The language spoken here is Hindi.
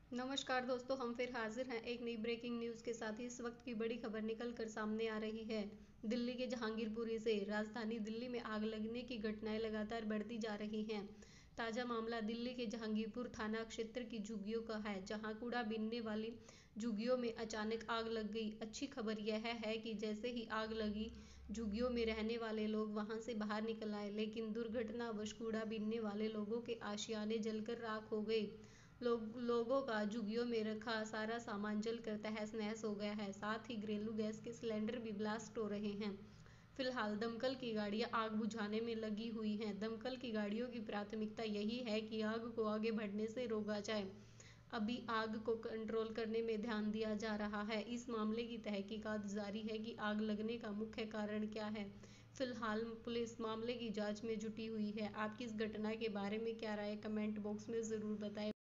नमस्कार दोस्तों, हम फिर हाजिर हैं एक नई ब्रेकिंग न्यूज़ के साथ ही। इस वक्त की बड़ी खबर निकल कर सामने आ रही है दिल्ली के जहांगीरपुरी से। राजधानी दिल्ली में आग लगने की घटनाएं लगातार बढ़ती जा रही हैं। ताज़ा मामला दिल्ली के जहांगीरपुर थाना क्षेत्र की झुग्गियों का है, जहां कूड़ा बीनने वाली झुग्गियों में अचानक आग लग गई। अच्छी खबर यह है कि जैसे ही आग लगी, झुग्गियों में रहने वाले लोग वहां से बाहर निकल आए, लेकिन दुर्घटनावश कूड़ा बीनने वाले लोगों के आशियाने जलकर राख हो गए। लोगों का झुग्गियों में रखा सारा सामान जलकर तहस नहस हो गया है। साथ ही घरेलू गैस के सिलेंडर भी ब्लास्ट हो रहे हैं। फिलहाल दमकल की गाड़ियां आग बुझाने में लगी हुई हैं। दमकल की गाड़ियों की प्राथमिकता यही है कि आग को आगे बढ़ने से रोका जाए। अभी आग को कंट्रोल करने में ध्यान दिया जा रहा है। इस मामले की तहकीकात जारी है कि आग लगने का मुख्य कारण क्या है। फिलहाल पुलिस मामले की जांच में जुटी हुई है। आपकी इस घटना के बारे में क्या राय है, कमेंट बॉक्स में ज़रूर बताएं।